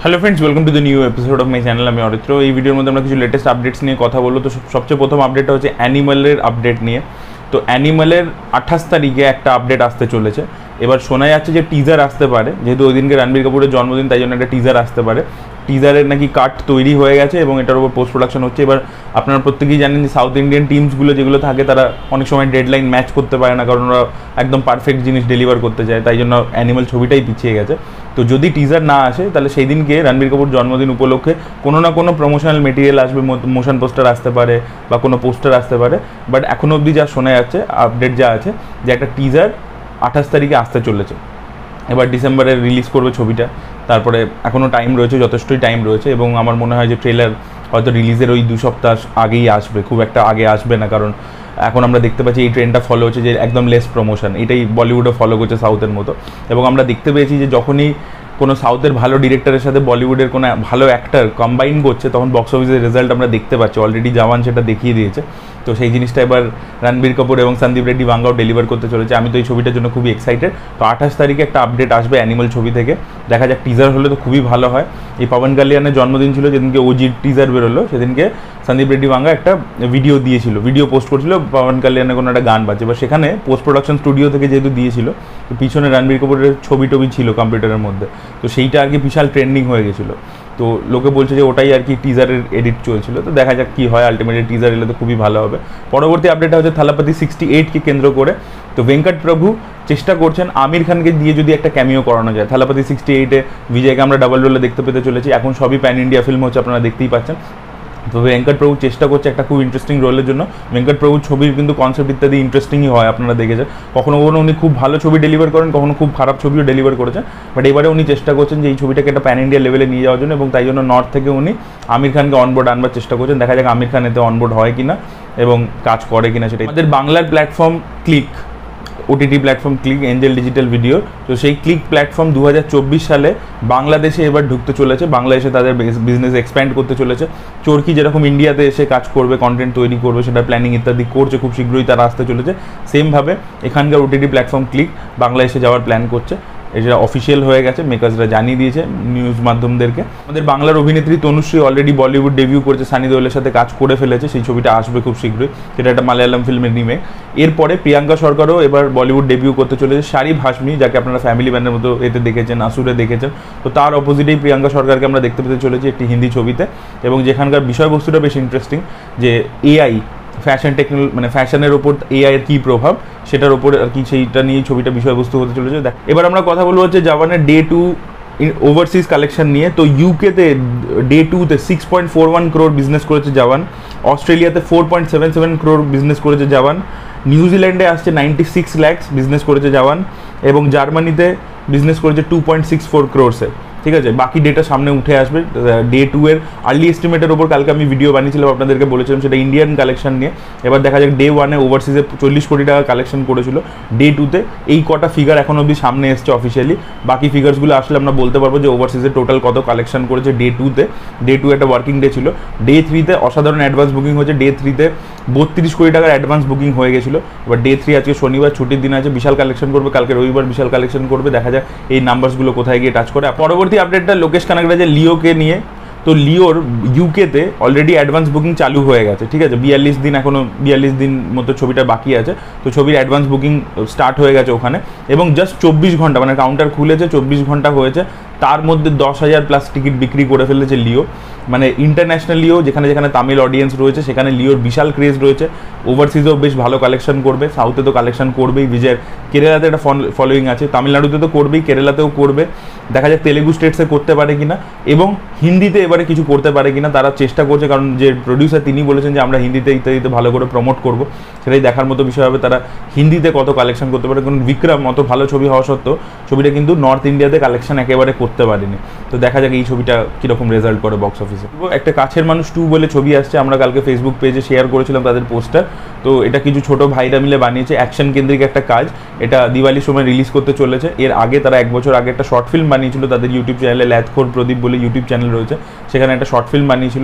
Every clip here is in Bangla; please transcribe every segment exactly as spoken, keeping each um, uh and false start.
Hello friends, welcome to the new episode of my channel. আমি অরিত্র। এই ভিডিওর মধ্যে আমরা কিছু লেটেস্ট আপডেটস নিয়ে কথা বলবো। তো সবচেয়ে প্রথম আপডেটটা হচ্ছে অ্যানিমালের আপডেট নিয়ে। তো অ্যানিমালের আঠাশ তারিখে একটা আপডেট আসতে চলেছে। এবার শোনা যাচ্ছে যে টিজার আসতে পারে, যেহেতু ওই দিনকে রণবীর কাপুরের জন্মদিন, তাই জন্য একটা টিজার আসতে পারে। টিজারের নাকি কাট তৈরি হয়ে গেছে এবং এটার উপর পোস্ট প্রোডাকশন হচ্ছে। এবার আপনারা প্রত্যেকেই জানেন যে সাউথ ইন্ডিয়ান টিমসগুলো যেগুলো থাকে তারা অনেক সময় ডেডলাইন ম্যাচ করতে পারে না, কারণ ওরা একদম পারফেক্ট জিনিস ডেলিভার করতে চায়, তাই জন্য অ্যানিমাল ছবিটাই পিছিয়ে গেছে। তো যদি টিজার না আসে তাহলে সেই দিনকে রণবীর কাপুর জন্মদিন উপলক্ষে কোনো না কোনো প্রমোশনাল মেটেরিয়াল আসবে, মোশন পোস্টার আসতে পারে বা কোনো পোস্টার আসতে পারে। বাট এখনও অবধি যা শোনা যাচ্ছে, আপডেট যা আছে, যে একটা টিজার আঠাশ তারিখে আসতে চলেছে। এবার ডিসেম্বরে রিলিজ করবে ছবিটা, তারপরে এখনও টাইম রয়েছে, যথেষ্টই টাইম রয়েছে। এবং আমার মনে হয় যে ট্রেলার হয়তো রিলিজের ওই দু সপ্তাহ আগেই আসবে, খুব একটা আগে আসবে না, কারণ এখন আমরা দেখতে পাচ্ছি এই ট্রেন্ডটা ফলো হচ্ছে যে একদম লেস প্রমোশন, এটাই বলিউডও ফলো করছে সাউথের মতো। এবং আমরা দেখতে পেয়েছি যে যখনই কোনো সাউথের ভালো ডিরেক্টরের সাথে বলিউডের কোনো ভালো অ্যাক্টর কম্বাইন করছে, তখন বক্স অফিসের রেজাল্ট আমরা দেখতে পাচ্ছি। অলরেডি জওয়ান সেটা দেখিয়ে দিয়েছে। তো সেই জিনিসটা এবার রণবীর কাপুর এবং সন্দীপ রেড্ডি ভাঙ্গাও ডেলিভার করতে চলেছে। আমি তো এই ছবিটার জন্য খুবই এক্সাইটেড। তো আঠাশ তারিখে একটা আপডেট আসবে অ্যানিমাল ছবি থেকে, দেখা যাক। টিজার হলে তো খুবই ভালো হয়। এই পবন কালিয়ানের জন্মদিন ছিল যেদিনকে ওজির টিজার বেরোলো, সেদিনকে সন্দীপ রেড্ডি ভাঙ্গা একটা ভিডিও দিয়েছিল, ভিডিও পোস্ট করছিল, পবন কালিয়ানের কোনো একটা গান বাজছে। এবার সেখানে পোস্ট প্রোডাকশন স্টুডিও থেকে যেহেতু দিয়েছিল, তো পিছনে রণবীর কাপুরের ছবি টবি ছিল কম্পিউটারের মধ্যে, তো সেইটা আর কি বিশাল ট্রেন্ডিং হয়ে গেছিলো। তো লোকে বলছে যে ওটাই আর কি টিজারের এডিট চলছিল। তো দেখা যাক কী হয়, আলটিমেটলি টিজার এলে তো খুবই ভালো হবে। পরবর্তী আপডেটটা হচ্ছে থালাপতি সিক্সটি এইটকে কেন্দ্র করে। তো ভেঙ্কট প্রভু চেষ্টা করছেন আমির খানকে দিয়ে যদি একটা ক্যামিও করানো যায়। থালাপতি সিক্সটি এইটে বিজয়কে আমরা ডাবল রোলে দেখতে পেতে চলেছি। এখন সবই প্যান ইন্ডিয়া ফিল্ম হচ্ছে, আপনারা দেখতেই পাচ্ছেন। তো ভেঙ্কট প্রভু চেষ্টা করছে একটা খুব ইন্টারেস্টিং রোলের জন্য। ভেঙ্কট প্রভুর ছবির কিন্তু কনসেপ্ট ইত্যাদি ইন্টারেস্টিংই হয়, আপনারা দেখেছেন। কখনো কখনো উনি খুব ভালো ছবি ডেলিভার করেন, কখনো খুব খারাপ ছবিও ডেলিভার করেছেন। বাট এবারে উনি চেষ্টা করছেন যে এই ছবিটাকে একটা প্যান ইন্ডিয়া লেভেলে নিয়ে যাওয়ার জন্য, এবং তাই জন্য নর্থ থেকে উনি আমির খানকে অনবোর্ড আনবার চেষ্টা করছেন। দেখা যাক আমির খান এতে অনবোর্ড হয় কিনা এবং কাজ করে কিনা সেটাই। আমাদের বাংলার platform Klikk, OTT platform Klikk, Angel Digital video. তো সেই ক্লিক প্ল্যাটফর্ম দু হাজার চব্বিশ সালে বাংলাদেশে এবার ঢুকতে চলেছে। বাংলাদেশে তাদের বিজনেস এক্সপ্যান্ড করতে চলেছে। চরকি যেরকম ইন্ডিয়াতে এসে কাজ করবে, কন্টেন্ট তৈরি করবে, সেটা প্ল্যানিং ইত্যাদি করছে, খুব শীঘ্রই তারা আসতে চলেছে। সেমভাবে এখানকার ওটিটি প্ল্যাটফর্ম ক্লিক বাংলাদেশে যাওয়ার প্ল্যান করছে। এটা অফিসিয়াল হয়ে গেছে, মেকার্সরা জানিয়ে দিয়েছে নিউজ মাধ্যমদেরকে। আমাদের বাংলার অভিনেত্রী তনুশ্রী অলরেডি বলিউড ডেবিউ করেছে, সানি দেওলের সাথে কাজ করে ফেলেছে। সেই ছবিটা আসবে খুব শীঘ্রই, সেটা একটা মালায়ালাম ফিল্মের রিমেক। এরপরে প্রিয়াঙ্কা সরকারও এবার বলিউড ডেবিউ করতে চলেছে। শারিফ হাশমি, যাকে আপনারা ফ্যামিলি ম্যানের মতো এতে দেখেছেন, আসুরে দেখেছেন, তো তার অপোজিটেই প্রিয়াঙ্কা সরকারকে আমরা দেখতে পেতে চলেছি একটি হিন্দি ছবিতে। এবং যেখানকার বিষয়বস্তুটা বেশ ইন্টারেস্টিং, যে এআই ফ্যাশন টেকনোলজি, মানে ফ্যাশনের ওপর এআই এর কী প্রভাব, সেটার ওপর আর কি, সেইটা নিয়ে ছবিটা বিষয়বস্তু হতে চলেছে। এবার আমরা কথা বলবো হচ্ছে জওয়ানের ডে টু ওভারসিজ কালেকশন নিয়ে। তো ইউকেতে ডে টুতে six point four one crore business করেছে জওয়ান, অস্ট্রেলিয়াতে four point seven seven crore business করেছে জওয়ান, নিউজিল্যান্ডে আসছে নাইনটি সিক্স ল্যাক্স বিজনেস করেছে জওয়ান, এবং জার্মানিতে বিজনেস করেছে টু পয়েন্ট সিক্স ফোর ক্রোরসে। ঠিক আছে, বাকি ডেটা সামনে উঠে আসবে। ডে টু এর আর্লি এস্টিমেটের ওপর কালকে আমি ভিডিও বানিয়েছিলাম, আপনাদেরকে বলেছিলাম, সেটা ইন্ডিয়ান কালেকশন নিয়ে। এবার দেখা যাক ডে ওয়ানে ওভারসিজে চল্লিশ কোটি টাকা কালেকশন করেছিল, ডে টুতে এই কটা ফিগার এখন অবধি সামনে এসছে অফিসিয়ালি। বাকি ফিগার্সগুলো আসলে আমরা বলতে পারবো যে ওভারসিজে টোটাল কত কালেকশন করেছে ডে টুতে। ডে টু একটা ওয়ার্কিং ডে ছিল। ডে থ্রিতে অসাধারণ অ্যাডভান্স বুকিং হয়েছে। ডে থ্রিতে বত্রিশ কোটি টাকার অ্যাডভান্স বুকিং হয়ে গেছিলো। এবার ডে থ্রি আজকে শনিবার ছুটির দিন আছে, বিশাল কালেকশন করবে। কালকে রবিবার বিশাল কালেকশন করবে, দেখা যাক এই নাম্বারসগুলো কোথায় গিয়ে টাচ করে। পরবর্তী আপডেটটা লোকেশ কানাগরাজের লিওকে নিয়ে। তো লিওর ইউকেতে অলরেডি অ্যাডভান্স বুকিং চালু হয়ে গেছে। ঠিক আছে, বিয়াল্লিশ দিন এখনও বিয়াল্লিশ দিন মতো ছবিটা বাকি আছে। তো ছবির অ্যাডভান্স বুকিং স্টার্ট হয়ে গেছে ওখানে, এবং জাস্ট চব্বিশ ঘন্টা মানে কাউন্টার খুলেছে, চব্বিশ ঘন্টা হয়েছে, তার মধ্যে দশ হাজার প্লাস টিকিট বিক্রি করে ফেলেছে লিও। মানে ইন্টারন্যাশনাল লিও, যেখানে যেখানে তামিল অডিয়েন্স রয়েছে সেখানে লিওর বিশাল ক্রেজ রয়েছে। ওভারসিজেও বেশ ভালো কালেকশন করবে, সাউথে তো কালেকশন করবেই, বিজয়ের কেরালাতে একটা ফলোয়িং আছে, তামিলনাড়ুতে তো করবেই, কেরালাতেও করবে। দেখা যাক তেলেগু স্টেটসে করতে পারে কিনা, এবং হিন্দিতে এবারে কিছু করতে পারে কিনা, তারা চেষ্টা করছে। কারণ যে প্রডিউসার তিনি বলেছেন যে আমরা হিন্দিতে ইত্যাদিতে ভালো করে প্রমোট করবো, সেটাই দেখার মতো বিষয় হবে তারা হিন্দিতে কত কালেকশন করতে পারে। কারণ বিক্রম অত ভালো ছবি হওয়া সত্ত্বেও ছবিটা কিন্তু নর্থ ইন্ডিয়াতে কালেকশন একেবারে করতে পারেনি। তো দেখা যাক এই ছবিটা কীরকম রেজাল্ট করে বক্স অফিসে। একটা কাছের মানুষ টু বলে ছবি আসছে, আমরা কালকে ফেসবুক পেজে শেয়ার করেছিলাম তাদের পোস্টার। তো এটা কিছু ছোট ভাইরা মিলে বানিয়েছে, অ্যাকশন কেন্দ্রিক একটা কাজ। এটা দিওয়ালির সময় রিলিজ করতে চলেছে। এর আগে তারা এক বছর আগে একটা শর্ট ফিল্ম বানিয়েছিল তাদের ইউটিউব চ্যানেলে, ল্যাথখোর প্রদীপ বলে ইউটিউব চ্যানেল রয়েছে, সেখানে একটা শর্ট ফিল্ম বানিয়েছিল।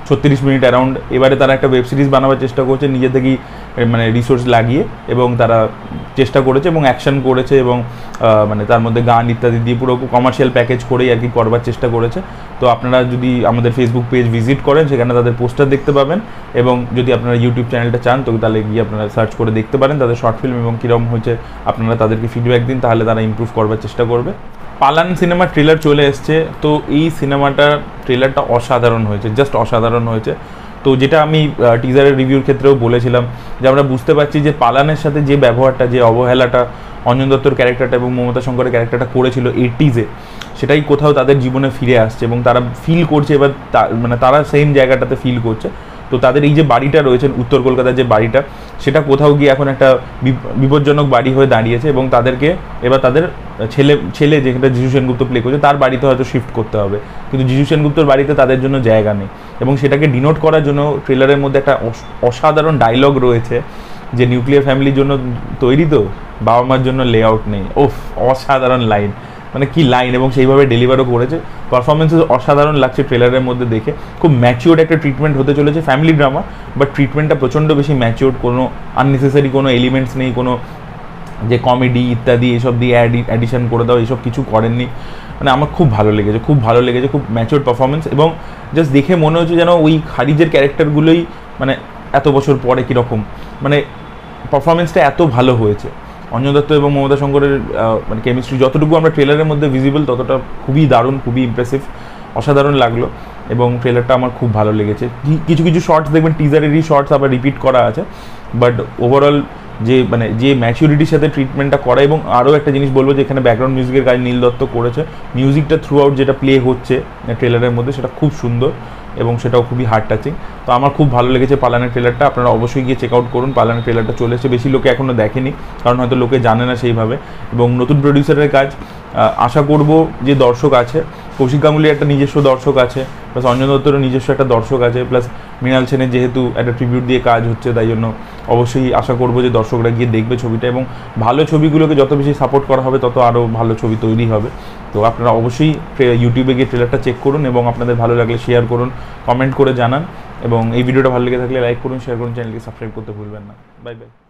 ছত্রিশ মিনিট অ্যারাউন্ড। এবারে তারা একটা ওয়েব সিরিজ বানাবার চেষ্টা করছে নিজে থেকেই, মানে রিসোর্স লাগিয়ে, এবং তারা চেষ্টা করেছে এবং অ্যাকশন করেছে এবং মানে তার মধ্যে গান ইত্যাদি দিয়ে পুরো কমার্শিয়াল প্যাকেজ করেই আর কি করবার চেষ্টা করেছে। তো আপনারা যদি আমাদের ফেসবুক পেজ ভিজিট করেন সেখানে তাদের পোস্টার দেখতে পাবেন, এবং যদি আপনারা ইউটিউব চ্যানেলটা চান তো তাহলে গিয়ে আপনারা সার্চ করে দেখতে পারেন তাদের শর্ট ফিল্ম এবং কীরকম হয়েছে আপনারা তাদেরকে ফিডব্যাক দিন, তাহলে তারা ইমপ্রুভ করবার চেষ্টা করবে। পালান সিনেমার ট্রেলার চলে এসছে। তো এই সিনেমাটার ট্রেলারটা অসাধারণ হয়েছে, জাস্ট অসাধারণ হয়েছে। তো যেটা আমি টিজারের রিভিউর ক্ষেত্রেও বলেছিলাম যে আমরা বুঝতে পারছি যে পালানের সাথে যে ব্যবহারটা, যে অবহেলাটা অঞ্জন দত্তর ক্যারেক্টারটা এবং মমতা শঙ্করের ক্যারেক্টারটা করেছিল এইটিজে, সেটাই কোথাও তাদের জীবনে ফিরে আসছে এবং তারা ফিল করছে, এবার মানে তারা সেম জায়গাটাতে ফিল করছে। তো তাদের এই যে বাড়িটা রয়েছে উত্তর কলকাতার যে বাড়িটা, সেটা কোথাও গিয়ে এখন একটা বিপজ্জনক বাড়ি হয়ে দাঁড়িয়েছে, এবং তাদেরকে এবার তাদের ছেলে ছেলে যেটা জিজু সেনগুপ্ত প্লে করছে তার বাড়িতে হয়তো শিফট করতে হবে, কিন্তু জিজু সেনগুপ্তর বাড়িতে তাদের জন্য জায়গা নেই। এবং সেটাকে ডিনোট করার জন্য ট্রেলারের মধ্যে একটা অসাধারণ ডায়লগ রয়েছে যে নিউক্লিয়ার ফ্যামিলির জন্য তৈরি, তো বাবা মার জন্য লেআউট নেই। ওফ, অসাধারণ লাইন, মানে কি লাইন, এবং সেইভাবে ডেলিভারও করেছে। পারফরমেন্সেস অসাধারণ লাগছে ট্রেলারের মধ্যে দেখে। খুব ম্যাচিওর্ড একটা ট্রিটমেন্ট হতে চলেছে, ফ্যামিলি ড্রামা, বাট ট্রিটমেন্টটা প্রচণ্ড বেশি ম্যাচিওর্ড, কোনো আননেসেসারি কোনো এলিমেন্টস নেই, কোনো যে কমেডি ইত্যাদি এসব দিয়ে অ্যাডি অ্যাডিশন করে দাও এইসব কিছু করেননি। মানে আমার খুব ভালো লেগেছে, খুব ভালো লেগেছে, খুব ম্যাচিওর্ড পারফরমেন্স, এবং জাস্ট দেখে মনে হচ্ছে যেন ওই খারিজের ক্যারেক্টারগুলোই মানে এত বছর পরে কীরকম, মানে পারফরমেন্সটা এত ভালো হয়েছে। অঞ্জন দত্ত এবং মমতা শঙ্করের মানে কেমিস্ট্রি যতটুকু আমরা ট্রেলারের মধ্যে ভিজিবল, ততটা খুবই দারুণ, খুবই ইমপ্রেসিভ, অসাধারণ লাগলো, এবং ট্রেলারটা আমার খুব ভালো লেগেছে। কিছু কিছু শর্টস দেখবেন টিজারেরই শর্টস আবার রিপিট করা আছে, বাট ওভারঅল যে মানে যে ম্যাচুরিটির সাথে ট্রিটমেন্টটা করা। এবং আরও একটা জিনিস বলবো যে এখানে ব্যাকগ্রাউন্ড মিউজিকের কাজ নীল দত্ত করেছে। মিউজিকটা থ্রু আউট যেটা প্লে হচ্ছে ট্রেলারের মধ্যে সেটা খুব সুন্দর, এবং সেটাও খুবই হার্ট টাচিং। তো আমার খুব ভালো লেগেছে পালানের ট্রেলারটা, আপনারা অবশ্যই গিয়ে চেক আউট করুন। পালানের ট্রেলারটা চলে এসেছে, বেশি লোকে এখনও দেখেনি, কারণ হয়তো লোকে জানে না সেইভাবে, এবং নতুন প্রডিউসারের কাজ। আশা করব যে দর্শক আছে, কৌশিক গাঙ্গুলির একটা নিজস্ব দর্শক আছে, প্লাস অঞ্জন দত্তেরও নিজস্ব একটা দর্শক আছে, প্লাস মৃণাল সেনের যেহেতু একটা ট্রিবিউট দিয়ে কাজ হচ্ছে, তাই জন্য অবশ্যই আশা করব যে দর্শকরা গিয়ে দেখবে ছবিটা, এবং ভালো ছবিগুলোকে যত বেশি সাপোর্ট করা হবে তত আরও ভালো ছবি তৈরি হবে। তো আপনারা অবশ্যই ইউটিউবে গিয়ে ট্রেলারটা চেক করুন, এবং আপনাদের ভালো লাগলে শেয়ার করুন, কমেন্ট করে জানান, এবং এই ভিডিওটা ভালো লেগে থাকলে লাইক করুন, শেয়ার করুন, চ্যানেলকে সাবস্ক্রাইব করতে ভুলবেন না। Bye by.